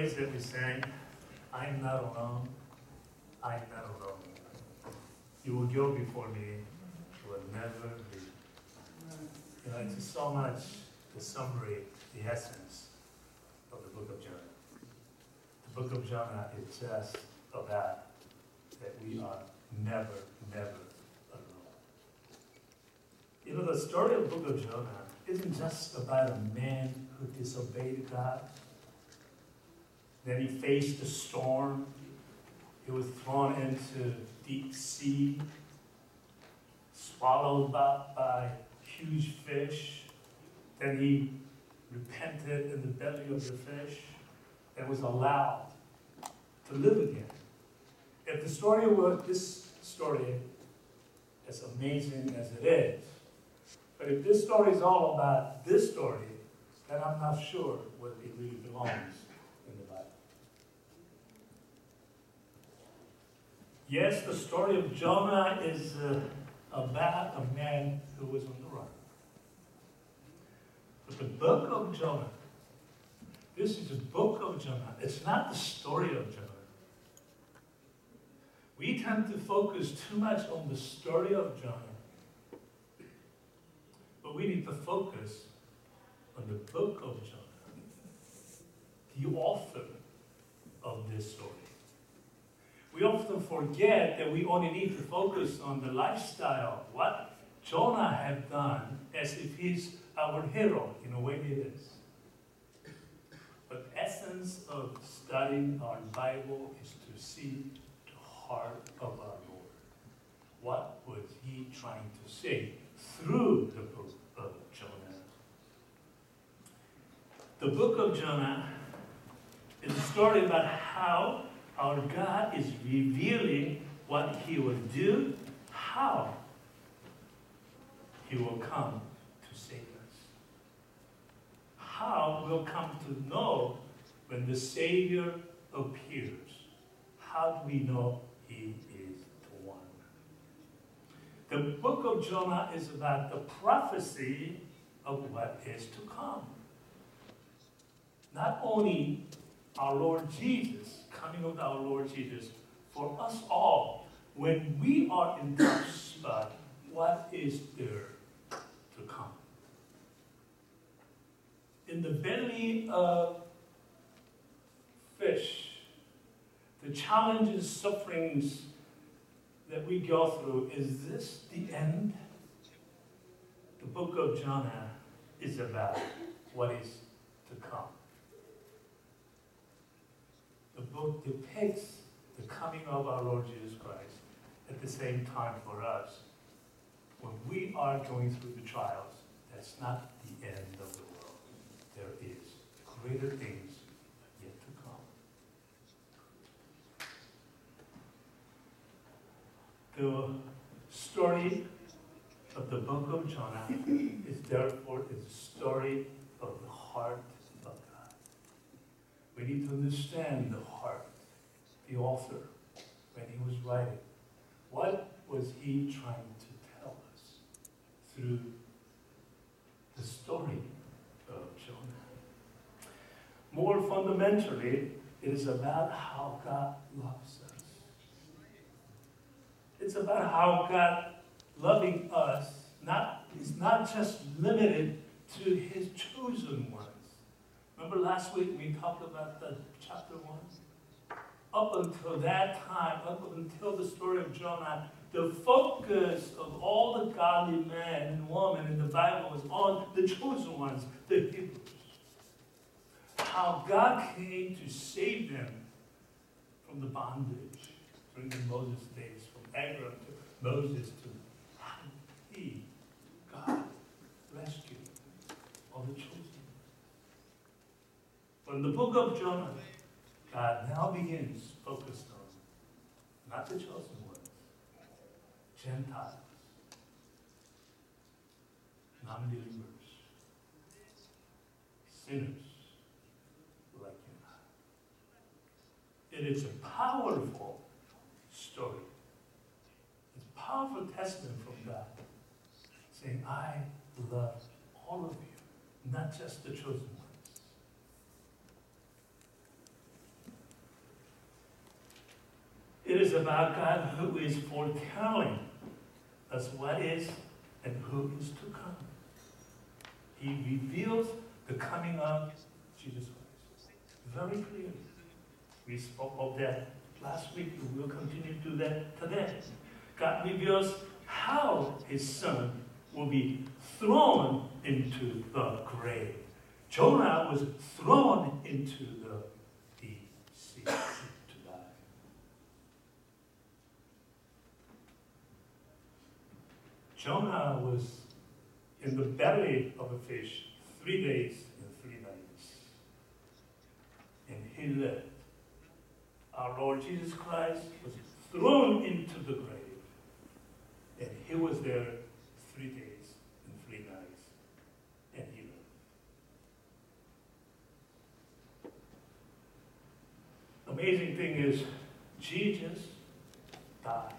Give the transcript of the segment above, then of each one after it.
praise that we sang, I'm not alone, I'm not alone. You will go before me, you will never leave. You know, it's so much the summary, the essence of the book of Jonah. The book of Jonah is just about that we are never, never alone. You know, the story of the book of Jonah isn't just about a man who disobeyed God. Then he faced a storm. He was thrown into deep sea, swallowed by huge fish. Then he repented in the belly of the fish and was allowed to live again. If the story were this story, as amazing as it is, but if this story is all about this story, then I'm not sure whether it really belongs in the Bible. Yes, the story of Jonah is about a man who was on the run. But the book of Jonah, this is the book of Jonah. It's not the story of Jonah. We tend to focus too much on the story of Jonah. But we need to focus on the book of Jonah, the author of this story. We often forget that we only need to focus on the lifestyle, what Jonah had done, as if he's our hero. In a way he is. But the essence of studying our Bible is to see the heart of our Lord. What was he trying to say through the book of Jonah? The book of Jonah is a story about how our God is revealing what he will do, how he will come to save us. How we'll come to know when the Savior appears. How do we know he is the one? The book of Jonah is about the prophecy of what is to come. Not only our Lord Jesus, coming of our Lord Jesus, for us all, when we are in that spot, what is there to come? In the belly of fish, the challenges, sufferings that we go through, is this the end? The book of Jonah is about what is to come. The book depicts the coming of our Lord Jesus Christ. At the same time, for us, when we are going through the trials, that's not the end of the world. There is greater things yet to come. The story of the book of Jonah is therefore a story of the heart of God. We need to understand the heart, the author, when he was writing. What was he trying to tell us through the story of Jonah? More fundamentally, it is about how God loves us. It's about how God loving us is not just limited to his chosen ones. Remember last week we talked about the chapter 1? Up until that time, up until the story of Jonah, the focus of all the godly men and women in the Bible was on the chosen ones, the Hebrews. How God came to save them from the bondage during the Moses days, from Abraham to Moses to how he, God, rescued all the chosen. But in the book of Jonah, God now begins focused on not the chosen ones, Gentiles, non-believers, sinners like you. It is a powerful story. It's a powerful testament from God, saying, I love all of you, not just the chosen ones. It is about God who is foretelling us what is and who is to come. He reveals the coming of Jesus Christ very clearly. We spoke of that last week, and we'll continue to do that today. God reveals how his son will be thrown into the grave. Jonah was thrown into the deep sea to die. Jonah was in the belly of a fish 3 days and 3 nights. And he lived. Our Lord Jesus Christ was thrown into the grave. And he was there 3 days and 3 nights. And he lived. Amazing thing is, Jesus died.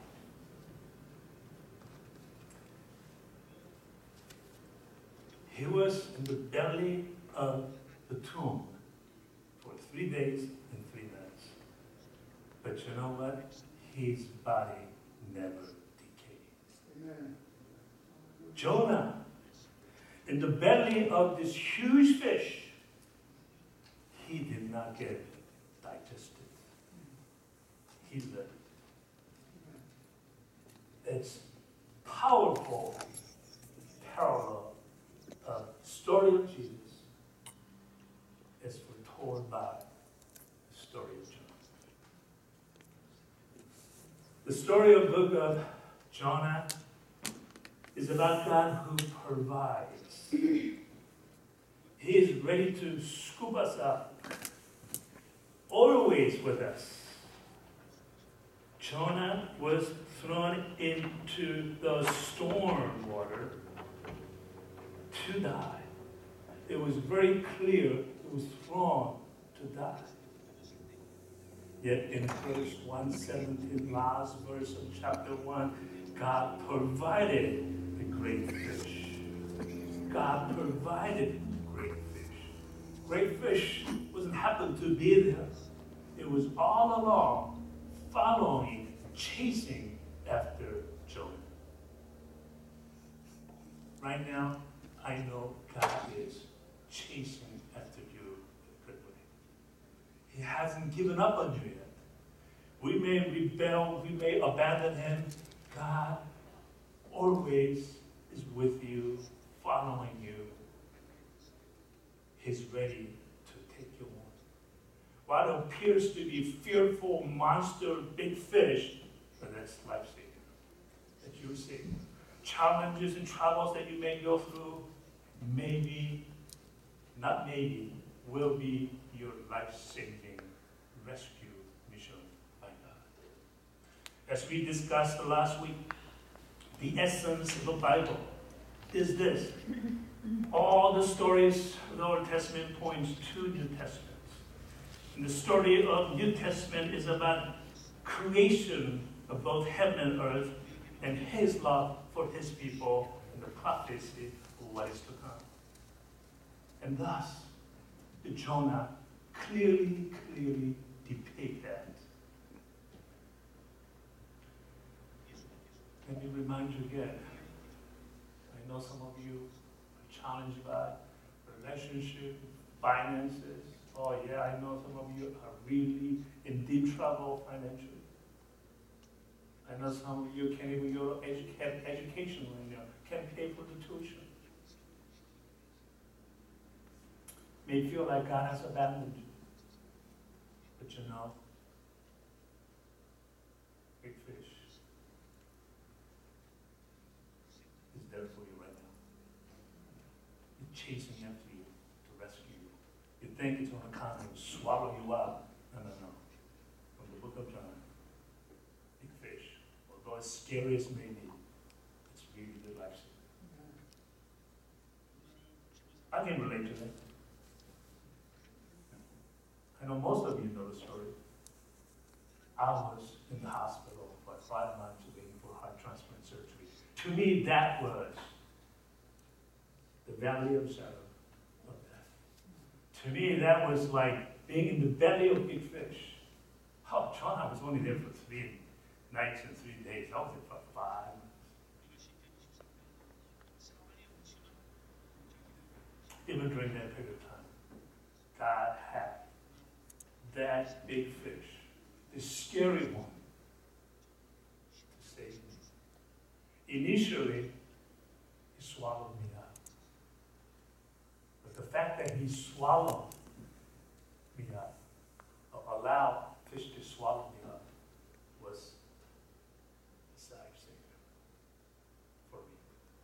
He was in the belly of the tomb for 3 days and 3 nights. But you know what? His body never decayed. Amen. Jonah, in the belly of this huge fish, he did not get digested. He lived. It's powerful parallel of story of Jesus is foretold by the story of Jonah. The story of the book of Jonah is about God who provides. He is ready to scoop us up, always with us. Jonah was thrown into the storm water to die. It was very clear it was thrown to die. Yet in verse 117, last verse of chapter 1, God provided the great fish. God provided great fish. Great fish wasn't happen to be there. It was all along following, chasing after Jonah. Right now, I know God is chasing after you quickly. He hasn't given up on you yet. We may rebel, we may abandon him. God always is with you, following you. He's ready to take you on. What appears to be fearful monster, big fish, but that's life-saving. That you see. Challenges and troubles that you may go through, maybe, not maybe, will be your life-saving rescue mission by God. As we discussed last week, the essence of the Bible is this. All the stories of the Old Testament points to New Testament. And the story of New Testament is about creation of both heaven and earth and his love for his people and the prophecy of what is to come. And thus, the Jonah clearly depict that. Let me remind you again. I know some of you are challenged by relationship, finances. Oh yeah, I know some of you are really in deep trouble financially. I know some of you can't even go to education when you can't pay for the tuition. May feel like God has abandoned you. But you know, big fish is there for you right now. It's chasing after you to rescue you. You think it's going to come and swallow you up. No. From the book of John, big fish, although as scary as it may be, it's really the life. I can relate to that. I know most of you know the story. I was in the hospital for 5 months waiting for heart transplant surgery. To me, that was the valley of shadow of death. To me, that was like being in the belly of big fish. Oh, John, I was only there for nights and 3 days. I was there for 5 months. Even during that period of time, God had that big fish, the scary one, to save me. Initially, he swallowed me up. But the fact that he swallowed me up, or allowed fish to swallow me up, was a safe savior for me.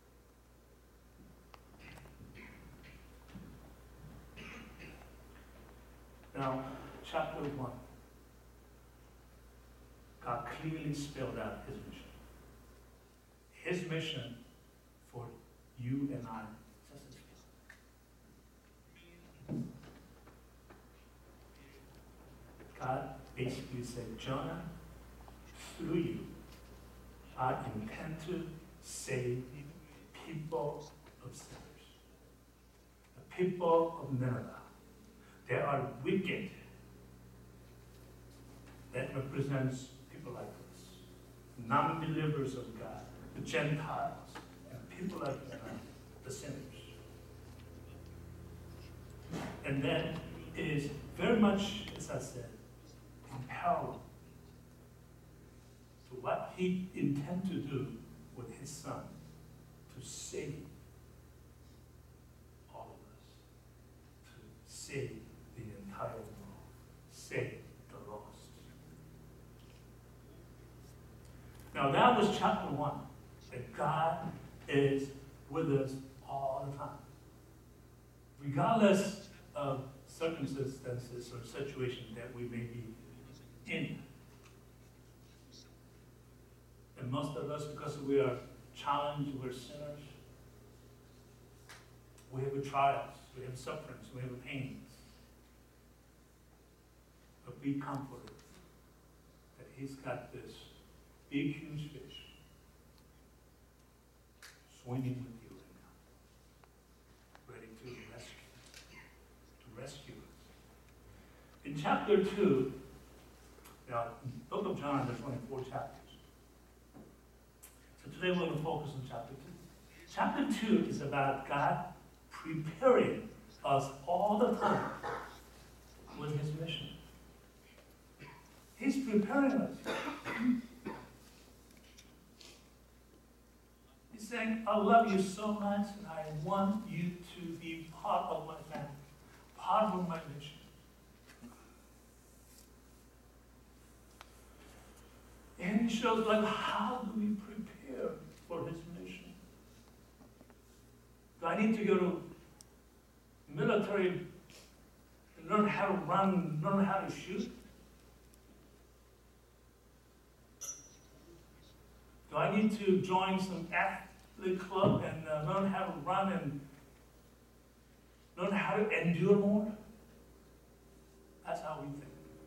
Now, chapter 1, God clearly spelled out his mission. His mission for you and I, just as God basically said, Jonah, through you, I intend to save people of sinners, the people of Nineveh. They are wicked. That represents people like us, non-believers of God, the Gentiles, and people like that, the sinners. And that is very much, as I said, in parallel to what he intended to do with his son, to save all of us, to save the entire world, save the lost. Now that was chapter 1, that God is with us all the time. Regardless of circumstances or situations that we may be in. And most of us, because we are challenged, we're sinners, we have trials, we have sufferings, we have pains. But be comforted that he's got this big, huge fish swimming with you right now, ready to rescue us. In chapter 2, now, in the book of John, there's only 4 chapters. So today we're going to focus on chapter 2. Chapter 2 is about God preparing us all the time with his mission. He's preparing us. He's saying, I love you so much, and I want you to be part of my family, part of my mission. And he shows, like, how do we prepare for his mission? Do I need to go to military and learn how to run, learn how to shoot? Do I need to join some athlete club and learn how to run and learn how to endure more? That's how we think.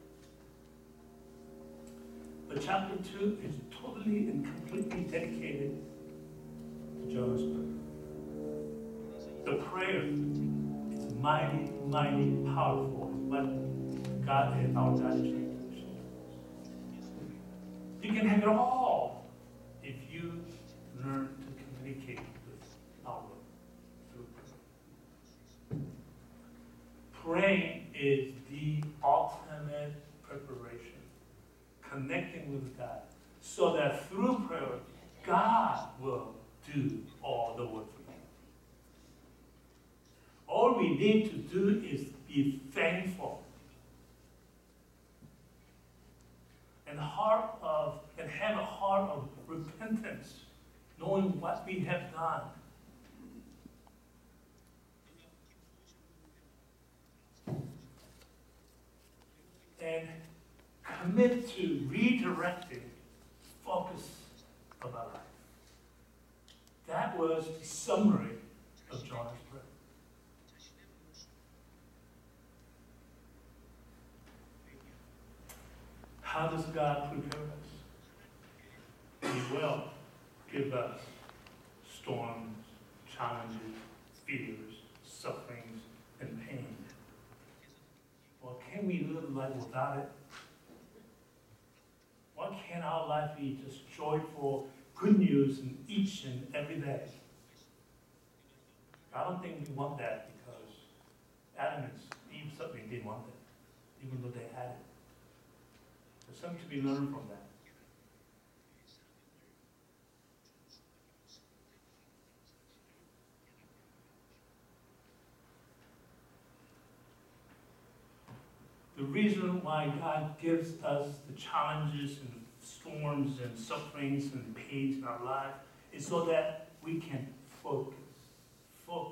But chapter 2 is totally and completely dedicated to Jonah's prayer. The prayer is mighty, mighty powerful. It's what God is, our God is trying to show us. You can have it all if you learn to communicate with our Lord through prayer. Praying is the ultimate preparation. Connecting with God, so that through prayer, God will do all the work for you. All we need to do is be thankful and have a heart of repentance, knowing what we have done. And commit to redirecting focus of our life. That was the summary of Jonah's prayer. How does God prepare us? He will give us storms, challenges, fears, sufferings, and pain. Well, can we live life without it? What can our life be just joyful, good news in each and every day? I don't think we want that because Adam and Eve certainly didn't want it, even though they had it. There's something to be learned from that. The reason why God gives us the challenges and storms and sufferings and pains in our life is so that we can focus on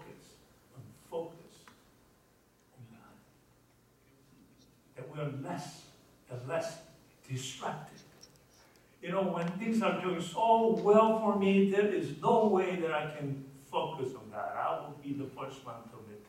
God. That we are less distracted. You know, when things are doing so well for me, there is no way that I can focus on God. I will be the first one to admit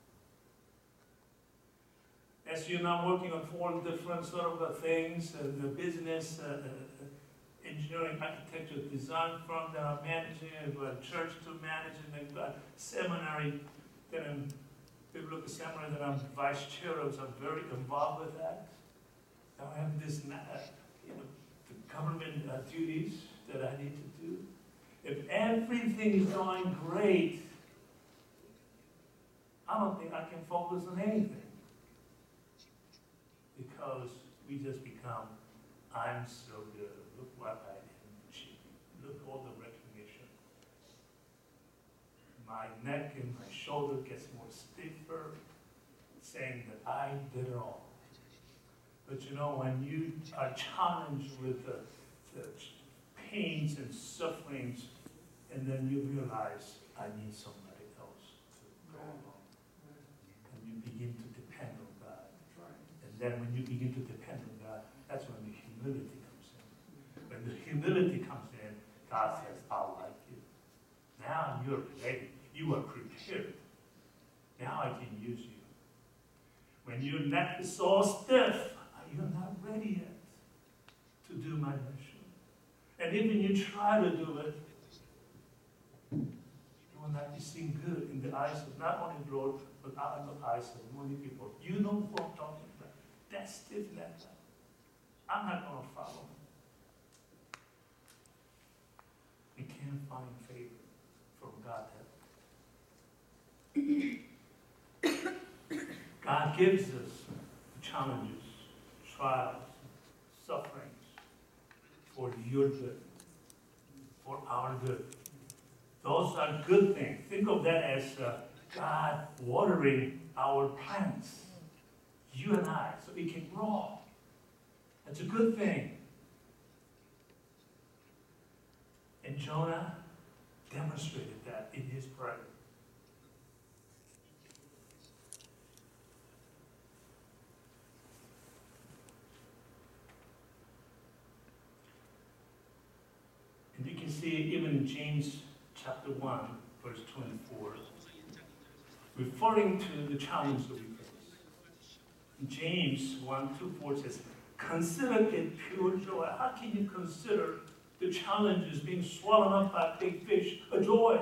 to it. As you're now working on 4 different sort of things, the business, engineering, architecture, design firm that I'm managing, I've got a church to manage, and I've got seminary that I'm, biblical seminary that I'm vice chair of, so I'm very involved with that. Now I have this, the government duties that I need to do. If everything is going great, I don't think I can focus on anything. Because we just become, I'm so good, look what I am achieving, look all the recognition. My neck and my shoulder gets more stiffer, saying that I did it all. But you know, when you are challenged with the pains and sufferings, and then you realize, I need somebody else to go along. And you begin to depend on God. And then when you begin to depend on God, that's when the humility comes in. When the humility comes in, God says, I like you. Now you're ready. You are prepared. Now I can use you. When your neck is so stiff, you're not ready yet to do my mission. And even you try to do it, you will not be seen good in the eyes of not only the Lord, but out of the eyes of many people. You know who I'm talking about. That stiff neck. I'm not going to follow him. You can't find favor from God. God gives us challenges, trials, sufferings for your good, for our good. Those are good things. Think of that as God watering our plants, you and I, so it can grow. That's a good thing. And Jonah demonstrated that in his prayer. And you can see even in James chapter 1, verse 24, referring to the challenge that we face. James 1:2-4 says, consider it pure joy. How can you consider the challenges being swallowed up by big fish a joy?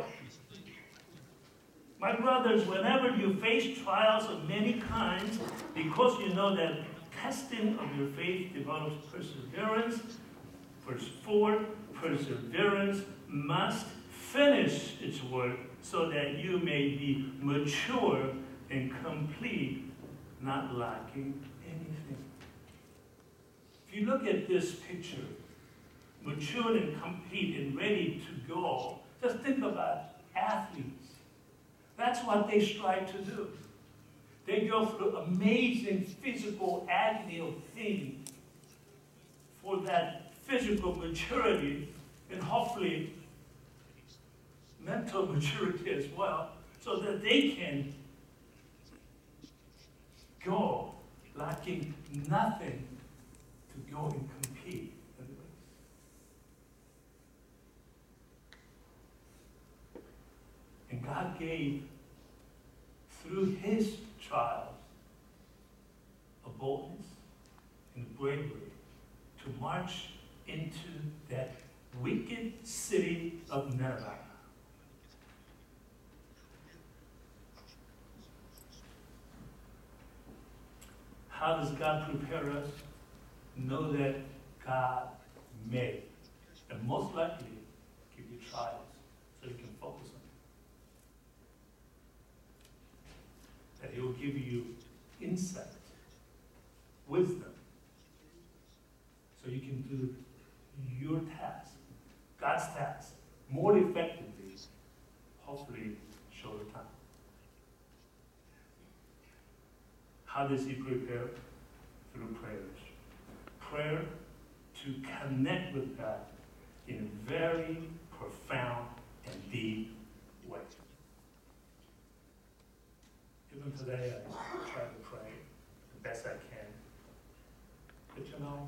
My brothers, whenever you face trials of many kinds, because you know that testing of your faith develops perseverance. Verse 4, perseverance must finish its work so that you may be mature and complete, not lacking anything. If you look at this picture, mature and complete and ready to go, just think about athletes. That's what they strive to do. They go through amazing physical agony of pain for that physical maturity and hopefully mental maturity as well, so that they can go lacking nothing to go and compete in the race. And God gave, through his trials, a boldness and a bravery to march into that wicked city of Nineveh. How does God prepare us? Know that God may, and most likely give you trials so you can focus on it. That He will give you insight, wisdom, so you can do your task, God's task, more effectively, hopefully shorter time. How does He prepare? Through prayers. Prayer to connect with God in a very profound and deep way. Even today, I try to pray the best I can. But you know,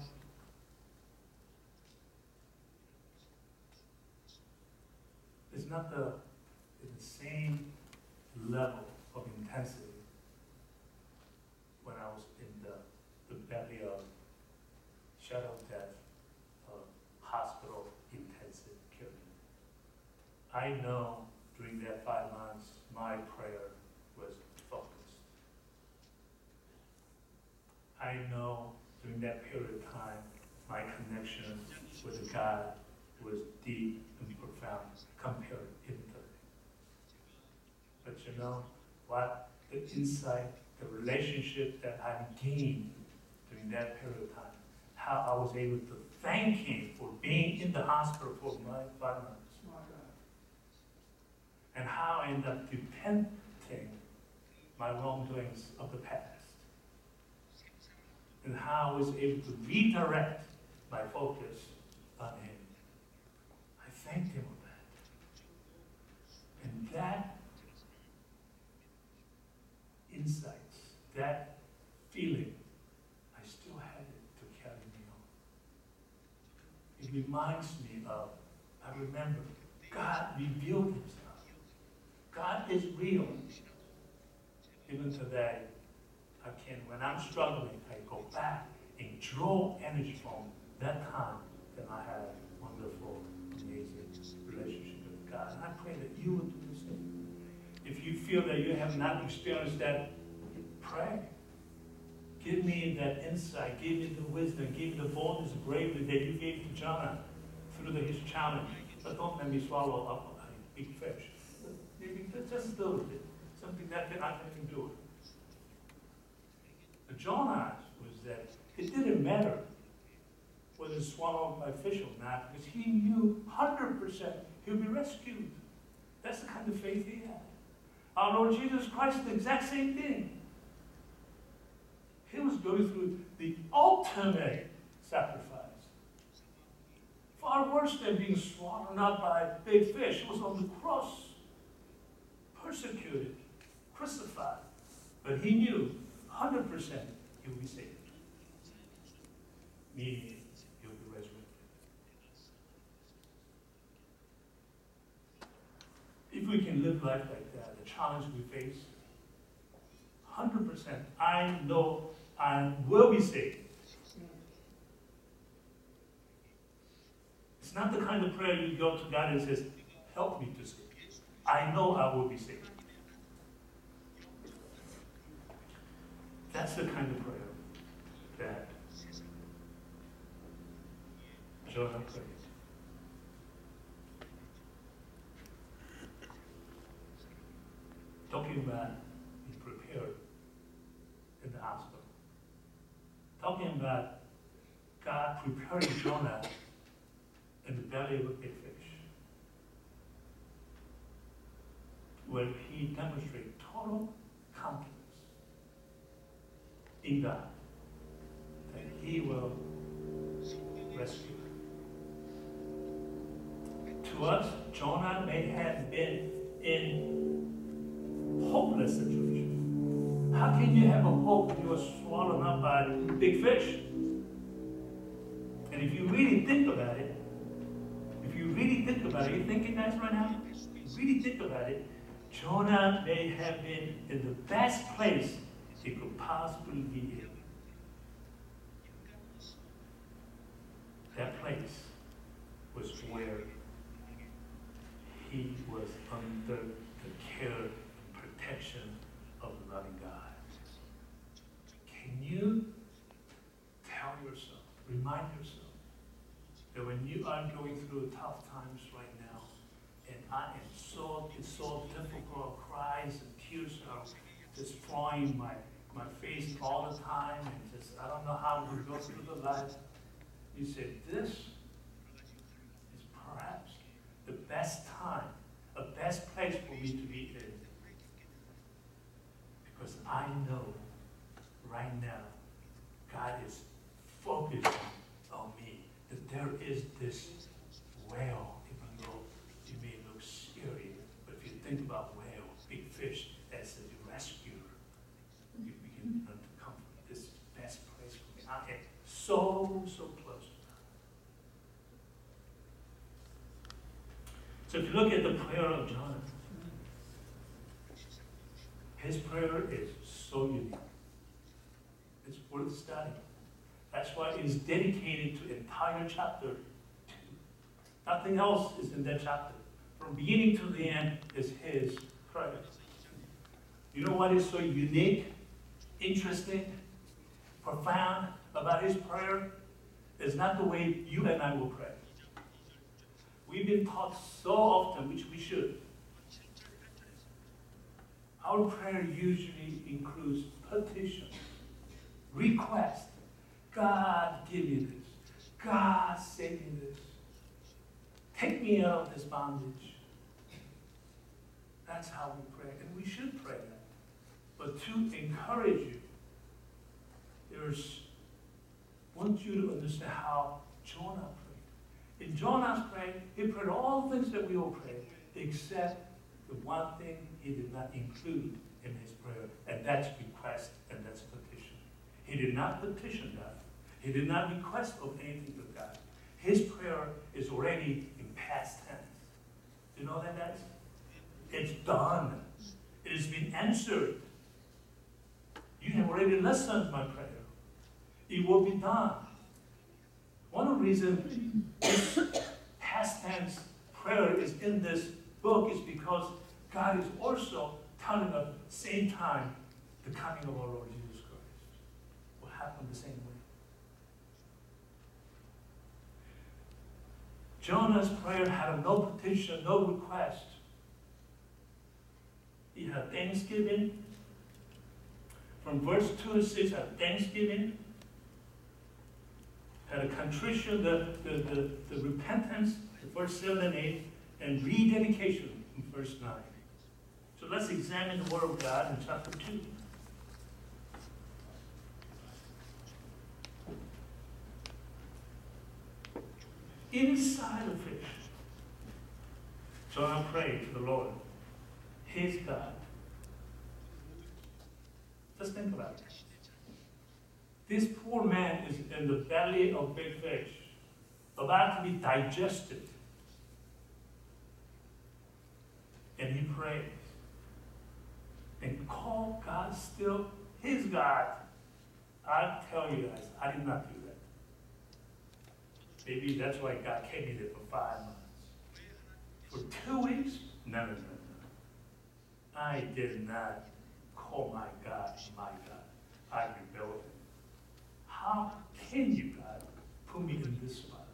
it's not the same level of intensity when I was in the belly of shadow of death, hospital intensive care. I know during that 5 months, my prayer was focused. I know during that period of time, my connection with God was deep and profound compared infinitely. But you know what? The insight, the relationship that I gained during that period of time, how I was able to thank Him for being in the hospital for my 5 months. And how I ended up repenting my wrongdoings of the past. And how I was able to redirect my focus on Him. I thanked Him for that. And that insights, that feeling, I still had it to carry me on. It reminds me of, I remember, God revealed Himself. God is real. Even today, I can, when I'm struggling, I go back and draw energy from that time that I had a wonderful, amazing relationship with God. And I pray that you will do the same. If you feel that you have not experienced that, pray. Give me that insight, give me the wisdom, give me the boldness and bravery that you gave to Jonah through his challenge. But don't let me swallow up a big fish. Maybe just a little bit, something that I can do. But Jonah was that it didn't matter whether it's swallowed by fish or not, because he knew 100% he'll be rescued. That's the kind of faith he had. Our Lord Jesus Christ, the exact same thing. He was going through the ultimate sacrifice. Far worse than being swallowed up by big fish. He was on the cross, persecuted, crucified. But he knew 100% he would be saved. Meaning he would be resurrected. If we can live life like that, the challenge we face, 100%, I know I will be saved. It's not the kind of prayer you go to God and says, help me to save. I know I will be saved. That's the kind of prayer that Jonah prayed. Talking about being prepared in the hospital. Talking about God preparing Jonah in the belly of a big fish, where he demonstrated total confidence in God that He will rescue him. To us, Jonah may have been in hopeless situation. How can you have a hope when you are swallowed up by big fish? And if you really think about it, you thinking that right now? Really think about it, Jonah may have been in the best place he could possibly be in. That place was where he was under the care and protection of the loving God. Can you tell yourself, remind yourself, that when you are going through tough times right now, and it's so difficult, cries and tears are just flowing my face all the time, and just, I don't know how to go through the life. You say, this is perhaps the best time, the best place for me to be in. Because I know right now, God is focusing on me, that there is this whale, even though it may look scary, but if you think about whale, big fish, as a rescuer, you begin to come. This is the best place for me. I am so close to God. So if you look at the prayer of Jonathan, his prayer is so unique. It's worth studying. That's why it is dedicated to entire chapter 2. Nothing else is in that chapter. From beginning to the end is his prayer. You know what is so unique, interesting, profound about his prayer? It's not the way you and I will pray. We've been taught so often, which we should. Our prayer usually includes petition, request. God, give me this. God, save me this. Take me out of this bondage. That's how we pray, and we should pray that. But to encourage you, I want you to understand how Jonah prayed. In Jonah's prayer, he prayed all the things that we all pray, except the one thing he did not include in his prayer, and that's request, and that's petition. He did not petition God. He did not request of anything to God. His prayer is already in past tense. Do you know what that is? It's done. It has been answered. You have already listened to my prayer. It will be done. One of the reasons this past tense prayer is in this book is because God is also telling us at the same time the coming of our Lord Jesus Christ will happen the same way. Jonah's prayer had no petition, no request. He had thanksgiving. From verse 2 to 6, had thanksgiving, had a contrition, the repentance, verse 7 and 8, and rededication in verse 9. So let's examine the Word of God in chapter 2. Inside the fish, Jonah prayed to the Lord, his God. Just think about it. This poor man is in the belly of big fish, about to be digested. And he prays and called God still his God. I tell you guys, I did not do that. Maybe that's why God kept me there for 5 months. For 2 weeks? No. I did not call my God my God. I rebelled. How can you, God, put me in this spot?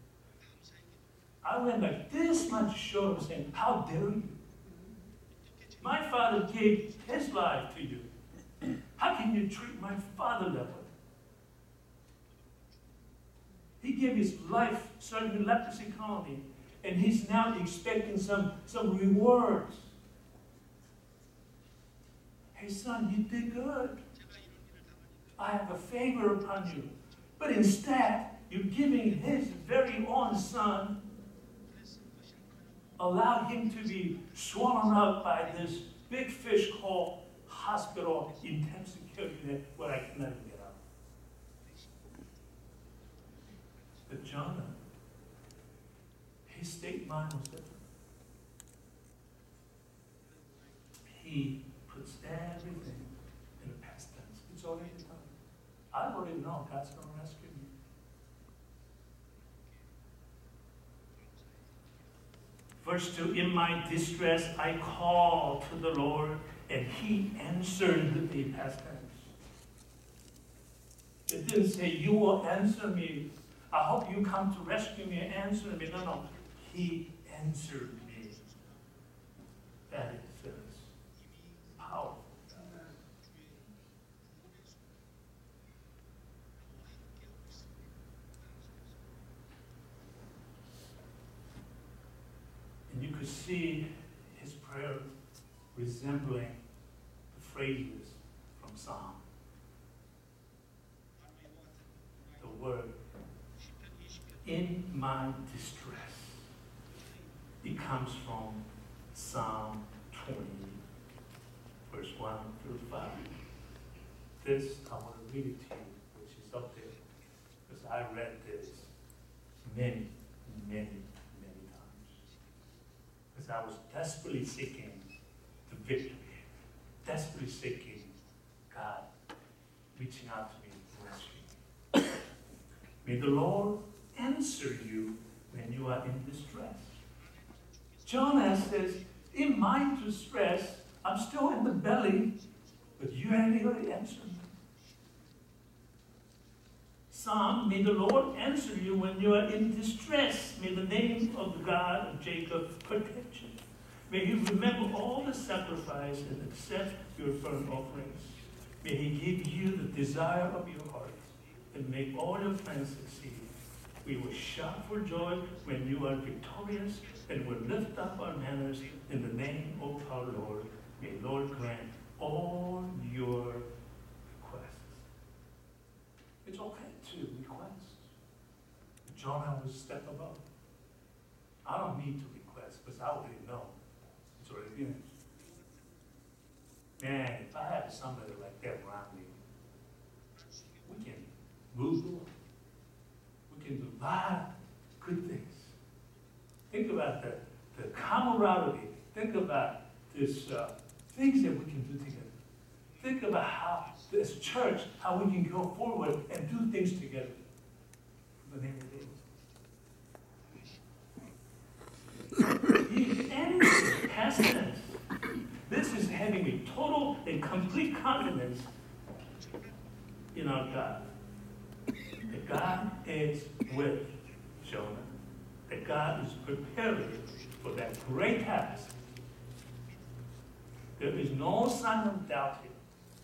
I went like this much short of saying, how dare you? My father gave his life to you. How can you treat my father that way? He gave his life serving the leprosy colony, and he's now expecting some rewards. Hey son, you did good. I have a favor upon you. But instead, you're giving his very own son, allow him to be swallowed up by this big fish called hospital intensive care unit where I cannot even get out. But Jonah, his state of mind was different. He puts everything in the past tense. It's already done. I already know God's going to rescue me. Verse 2, in my distress I called to the Lord, and he answered me, past tense. It didn't say, you will answer me I hope you come to rescue me and answer me. No, no. He answered me. That is powerful. And you could see his prayer resembling the phrases from Psalm. The word, in my distress. It comes from Psalm 20, verse 1 through 5. This, I want to read it to you, which is up there, because I read this many, many, many times. Because I was desperately seeking the victory, desperately seeking God reaching out to me to rescue me. May the Lord answer you when you are in distress. Jonah says, in my distress, I'm still in the belly, but you ain't really answered me. Psalm, may the Lord answer you when you are in distress. May the name of the God of Jacob protect you. May he remember all the sacrifice and accept your burnt offerings. May he give you the desire of your heart and make all your plans succeed. We will shout for joy when you are victorious, and will lift up our banners in the name of our Lord. May Lord grant all your requests. It's okay to request. Jonah was a step above. I don't need to request because I already know it's already finished. Man, if I had somebody like that around me, we can move on. We can do a lot of good things. Think about the camaraderie. Think about this things that we can do together. Think about how, as a church, how we can go forward and do things together. In the name of Jesus. He ends past tense. This is having a total and complete confidence in our God. That God is with Jonah. That God is preparing for that great task. There is no sign of doubt here.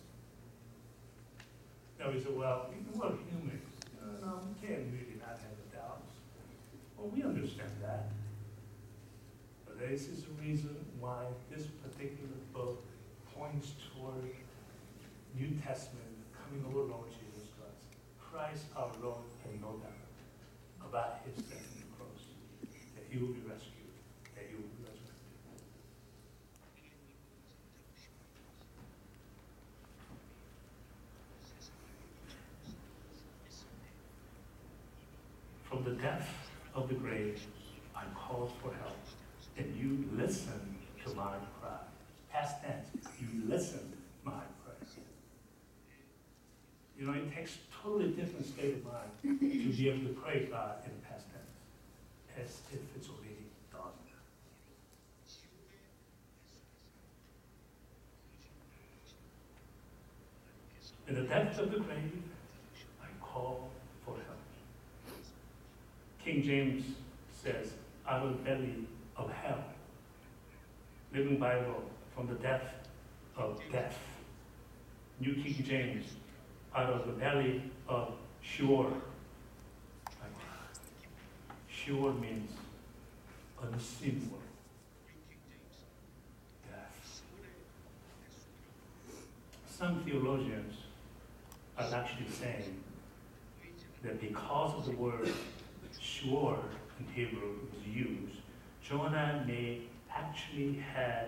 Now we say, well, we're human. No, we can't really not have a doubt. Well, we understand that. But this is the reason why this particular book points toward New Testament coming over Lord Jesus Christ. Christ our Lord had no doubt about his death on the cross. That he will be rescued. That he will be resurrected. From the depth of the grave, I called for help, and you listened to my cry. Past tense, you listened my cry. You know, it takes a totally different state of mind to be able to pray God in the past tense, as if it's already done. In the depth of the grave, I call for help. King James says, out of the belly of hell. Living Bible, from the depth of death. New King James, out of the belly of Sheol. Sheol means unseen world. Death. Some theologians are actually saying that because of the word Sheol in Hebrew was used, Jonah may actually have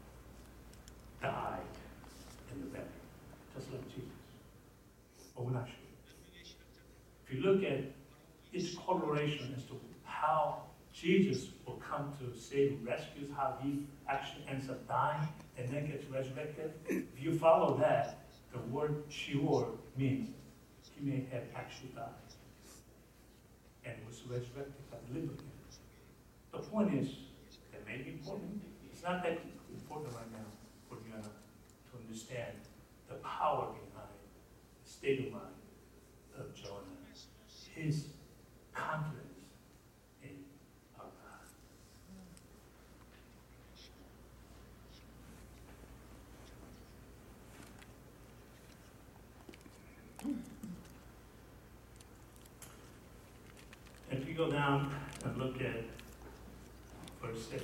died in the belly, just like Jesus. But we're not sure. If you look at its correlation as to how Jesus will come to save and rescue, how he actually ends up dying and then gets resurrected, if you follow that, the word Sheol means he may have actually died and was resurrected but lived again. The point is, that may be important. It's not that important right now for you and I to understand the power behind the state of mind of Jonah. His go down and look at verse 6.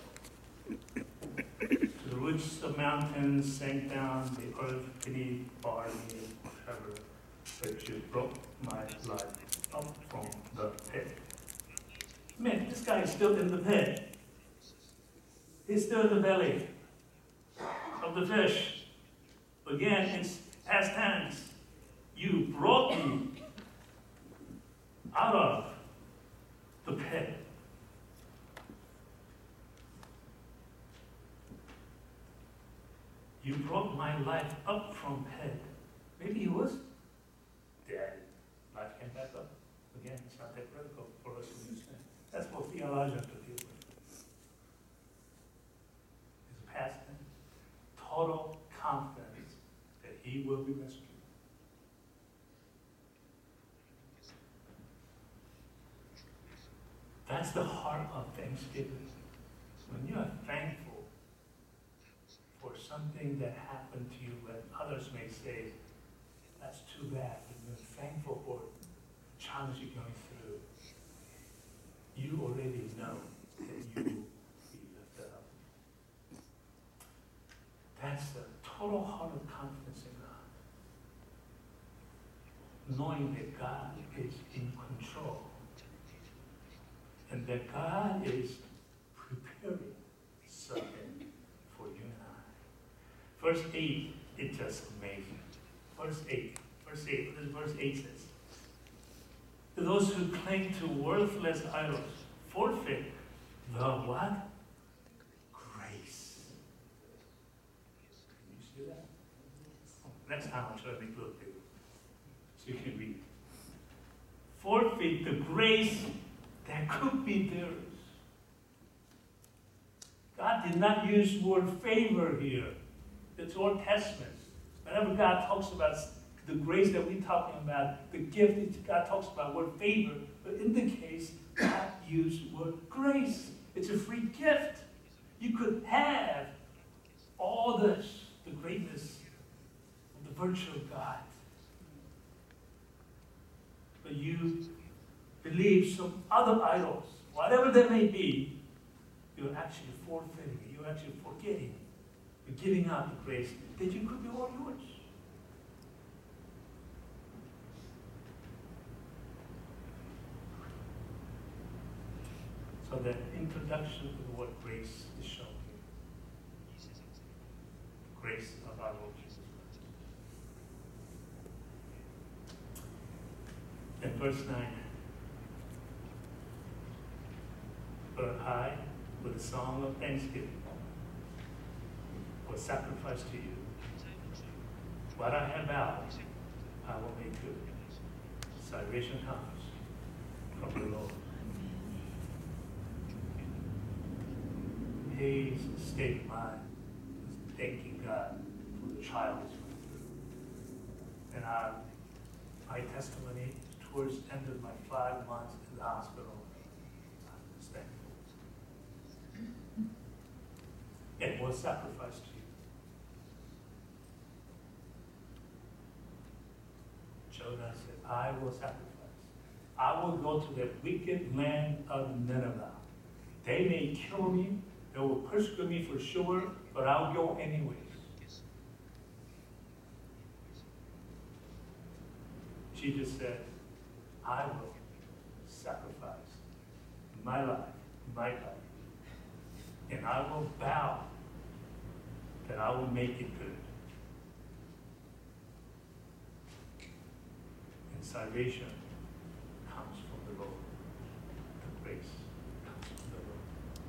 To the roots of mountains sank down, the earth beneath barred me, whatever, but you broke my life up from the pit. Man, this guy is still in the pit. He's still in the belly of the fish. Again, it's past tense. You brought me out of the pit. You brought my life up from pit. Maybe he was dead. Life came back up. Again, it's not that critical for us to understand. That's more theological to deal with. It's past tense. Total confidence that he will be rescued. That's the heart of Thanksgiving. When you are thankful for something that happened to you, when others may say, that's too bad, but you're thankful for the challenge you're going through, you already know that you will be lifted up. That's the total heart of confidence in God. Knowing that God is in control. And that God is preparing something for you and I. Verse 8, it's just amazing. Verse 8, what does verse 8 says? To those who cling to worthless idols, forfeit the what? Grace. Can you see that? Next time I'll try to make it a little bigger so you can read. Forfeit the grace that could be theirs. God did not use the word favor here. It's Old Testament. Whenever God talks about the grace that we're talking about, the gift that God talks about, word favor, but in the case, God used the word grace. It's a free gift. You could have all this, the greatness of the virtue of God. But you believe some other idols, whatever they may be, you're actually forfeiting it. You're actually forgetting. You're giving up the grace that you could be all yours. So the introduction to the word grace is shown here. The grace of our Lord Jesus Christ. In verse 9, but I, with a song of thanksgiving, will sacrifice to you. What I have vowed, I will make good. Salvation comes from the Lord. His state of mind is thanking God for the trial he's going through. And my testimony towards the end of my 5 months in the hospital, I was thankful. It was sacrificed to you. Jonah said, I will sacrifice. I will go to the wicked land of Nineveh. They may kill me, they will persecute me for sure, but I'll go anyways. Jesus said, I will sacrifice my life, and I will vow that I will make it good. And salvation comes from the Lord. The grace comes from the Lord.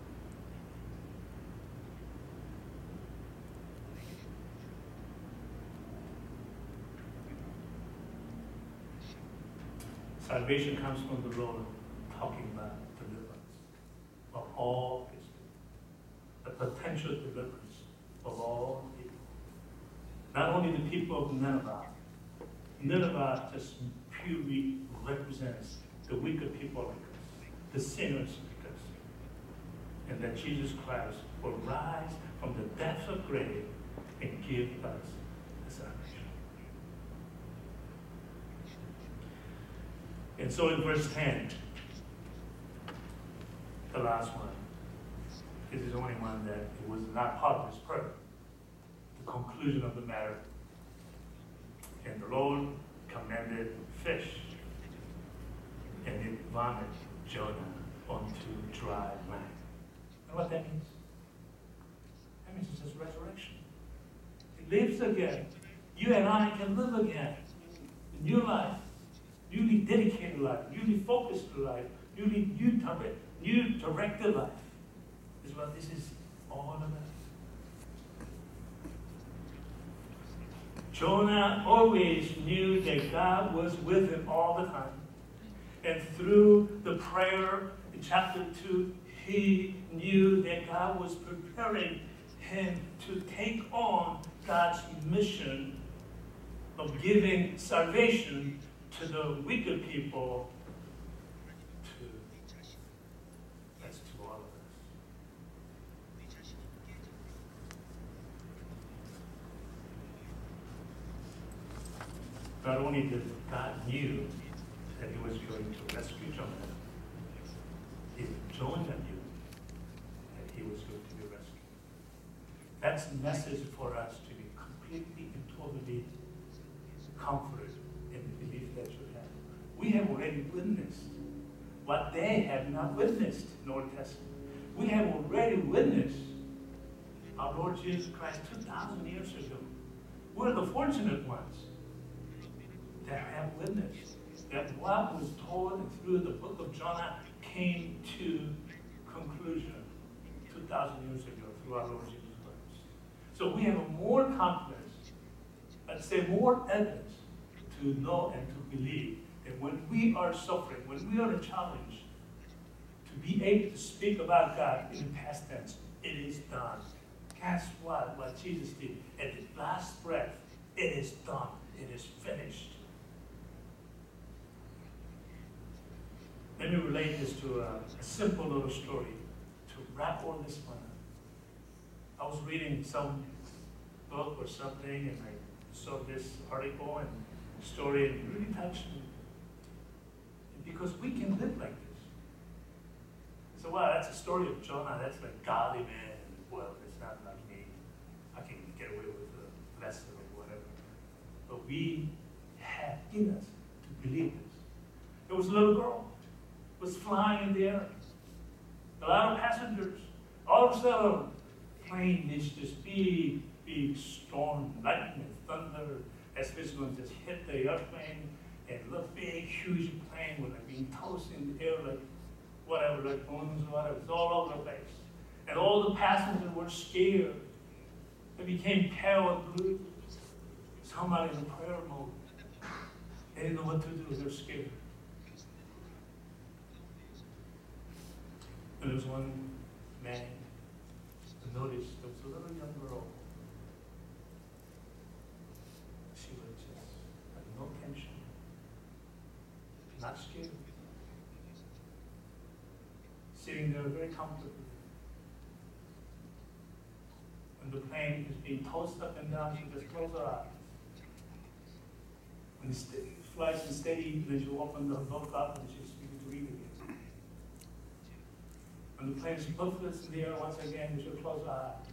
Salvation comes from the Lord, talking about deliverance of all his people, the potential deliverance of all people. Not only the people of Nineveh. Nineveh just purely represents the wicked people like us, the sinners like us, and that Jesus Christ will rise from the depths of grave and give us the salvation. And so in verse 10, the last one. This is the only one that it was not part of his prayer. The conclusion of the matter. And the Lord commanded fish, and it vomited Jonah onto dry land. And what that means? That means it's just resurrection. He lives again. You and I can live again. A new life, newly dedicated life, newly focused life, new directed life is what this is all about. Jonah always knew that God was with him all the time. And through the prayer in chapter 2, he knew that God was preparing him to take on God's mission of giving salvation to the wicked people. That's to all of us. Not only did God knew that he was going to rescue Jonah, Jonah knew that he was going to be rescued. That's a message for us to be completely and totally comforted in the belief that you have. We have already witnessed what they have not witnessed in the Old Testament. We have already witnessed our Lord Jesus Christ 2,000 years ago. We're the fortunate ones that have witnessed that what was told through the book of Jonah came to conclusion 2,000 years ago through our Lord Jesus Christ. So we have more confidence, let's say more evidence to know and to believe that when we are suffering, when we are challenged, to be able to speak about God in the past tense, it is done. Guess what? What Jesus did at the last breath, it is done. It is finished. Let me relate this to a simple little story to wrap all this one up. I was reading some book or something, and I saw this article and story, and it really touched me. Because we can live like this. So, wow, that's a story of Jonah. That's like godly man. Well, it's not like me. I can get away with the lesson or whatever. But we have in us to believe this. There was a little girl. Was flying in the air. A lot of passengers. All of a sudden, plane meets this big, big storm, lightning, thunder, as this one just hit the airplane, and the big, huge plane was like being tossed in the air like whatever, like bones or whatever. It's all over the place. And all the passengers were scared. They became pale and blue. Somebody in prayer mode. They didn't know what to do. They're scared. And there was one man who noticed there was a little young girl. She was just had no tension, not scared, sitting there very comfortably. When the plane is being tossed up and down, she just closed her eyes. When it flies and steady, then she'll open the book up and she's beginning to read again. When the plane is motionless in the air once again, you should close our eyes.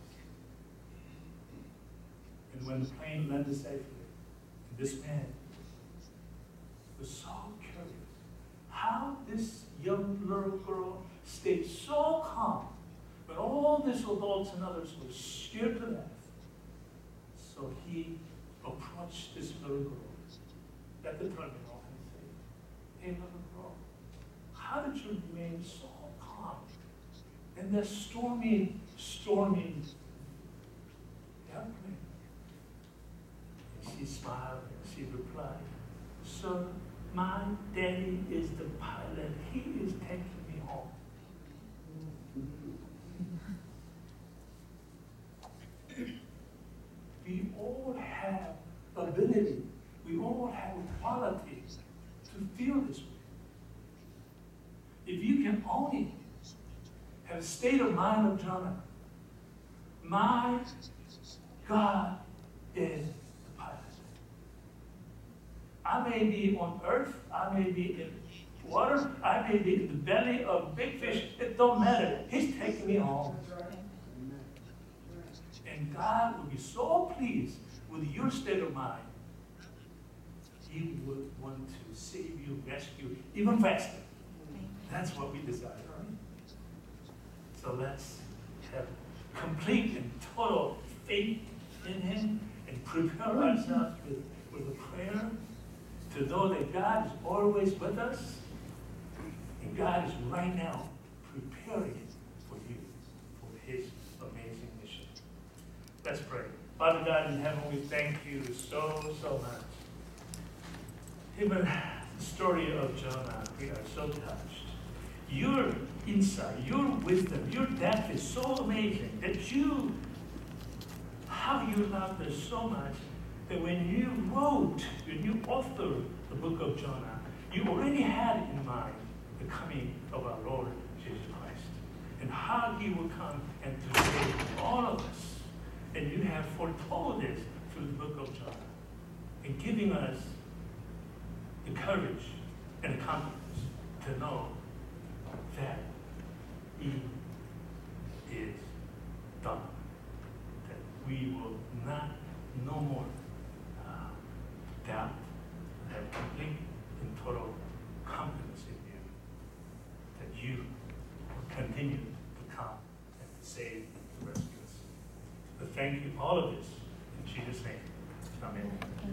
And when the plane landed safely, this man was so curious how this young little girl stayed so calm when all these adults and others were scared to death. So he approached this little girl at the terminal and said, "Hey, little girl, how did you remain so calm in this stormy airplane?" And she smiled and she replied, "Sir, my daddy is the pilot. He is taking me home." We all have ability. We all have qualities to feel this way. If you can only have a state of mind of Jonah, my God is the pilot. I may be on earth, I may be in water, I may be in the belly of big fish. It don't matter. He's taking me home. And God will be so pleased with your state of mind. He would want to save you, rescue you, even faster. That's what we desire. So let's have complete and total faith in Him and prepare ourselves with a prayer to know that God is always with us and God is right now preparing for you for His amazing mission. Let's pray. Father God in heaven, we thank you so much. Even the story of Jonah, we are so touched. Your insight, your wisdom, your depth is so amazing that how you loved us so much that when you authored the book of Jonah, you already had in mind the coming of our Lord Jesus Christ and how He will come and to save all of us. And you have foretold this through the book of Jonah and giving us the courage and the confidence to know that He is done. That we will not no more doubt, have complete and total confidence in you. That you will continue to come and to save and to rescue us. But thank you, all of this.